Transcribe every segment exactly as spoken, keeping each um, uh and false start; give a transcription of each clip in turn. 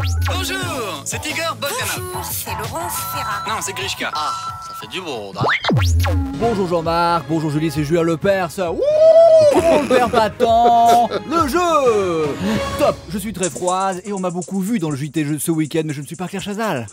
Bonjour, c'est Igor Bogdanov. Bonjour, c'est Laurence Ferrari. Non, c'est Grishka. Ah, ça fait du monde, hein. Bonjour Jean-Marc, bonjour Julie, c'est Julien Lepers. Wouh, on ne perd pas de temps. Le jeu. Top, je suis très froide et on m'a beaucoup vu dans le J T jeu ce week-end, mais je ne suis pas Claire Chazal.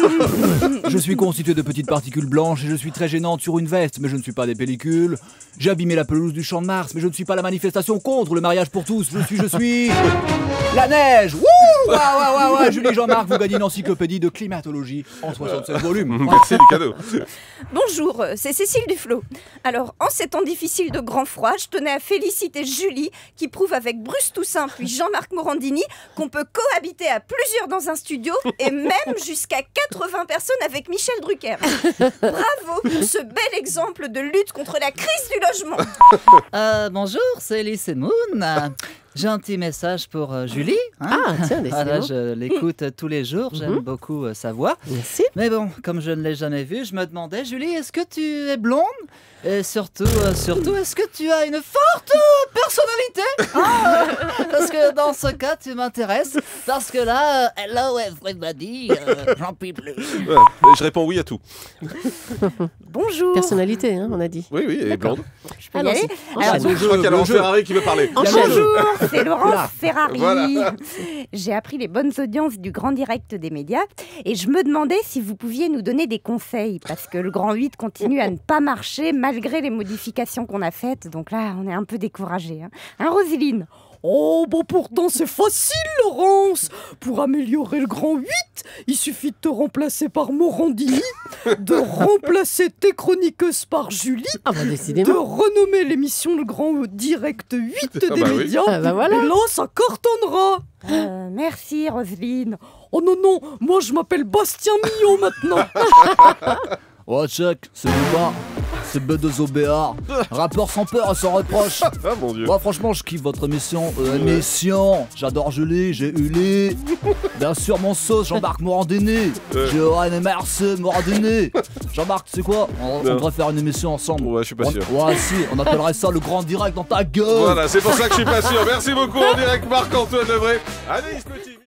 Je suis constitué de petites particules blanches et je suis très gênante sur une veste, mais je ne suis pas des pellicules. J'ai abîmé la pelouse du Champ de Mars, mais je ne suis pas la manifestation contre le mariage pour tous. Je suis, je suis... la neige. Wouh, waouh, waouh, waouh. Julie et Jean-Marc, vous gagnez une encyclopédie de climatologie en soixante-sept volumes. Merci du cadeau. Bonjour, c'est Cécile Duflo. Alors, en ces temps difficiles de grand froid, je tenais à féliciter Julie qui prouve avec Bruce Toussaint puis Jean-Marc Morandini qu'on peut cohabiter à plusieurs dans un studio et même jusqu'à quatre-vingts personnes avec Michel Drucker. Bravo pour ce bel exemple de lutte contre la crise du logement. Euh, bonjour, c'est Elise Moon. J'ai un petit message pour euh, Julie. Hein, Ah, tiens, ah, là, décidément. je l'écoute tous les jours, j'aime Mhm. beaucoup euh, sa voix. Merci. Mais bon, comme je ne l'ai jamais vue, je me demandais, Julie, est-ce que tu es blonde? Et surtout, euh, surtout, est-ce que tu as une forte euh, personnalité? Ah, euh, parce que dans ce cas, tu m'intéresses. Parce que là, euh, hello everybody, euh, j'en puis plus. Ouais, et je réponds oui à tout. Bonjour. Personnalité, hein, on a dit. Oui, oui, et blonde. Je peux y Allons-y. aller Enchaîne. Alors, Je crois qu'il y a Laurent Ferrari qui veut parler. Bonjour, c'est Laurence Là. Ferrari. Voilà. J'ai appris les bonnes audiences du Grand Direct des médias et je me demandais si vous pouviez nous donner des conseils parce que le Grand huit continue à ne pas marcher malgré les modifications qu'on a faites. Donc là, on est un peu découragés. Hein, hein Roselyne? Oh, bah pourtant c'est facile, Laurence. Pour améliorer le Grand huit, il suffit de te remplacer par Morandini, de remplacer tes chroniqueuses par Julie, Ah bah de décidément. renommer l'émission Le Grand Direct huit des Ah bah oui. médias, Ah bah voilà. et là ça cartonnera. Euh, merci Roselyne. Oh non, non, moi je m'appelle Bastien Millot maintenant. Oh check, c'est Booba, c'est B deux O B A, rappeur sans peur et sans reproche. Ah mon dieu. Moi franchement je kiffe votre émission, euh, émission, j'adore Julie, j'ai Uli, bien sûr mon sauce, Jean-Marc Morandini, Ouais. j'ai Oran et Marcel Morandini. Jean-Marc tu sais quoi, on, on Non. devrait faire une émission ensemble. Ouais, je suis pas On- sûr. Ouais si, on appellerait ça le grand direct dans ta gueule. Voilà, c'est pour ça que je suis pas sûr. Merci beaucoup en direct, Marc-Antoine Lebray. Anaïs Petit.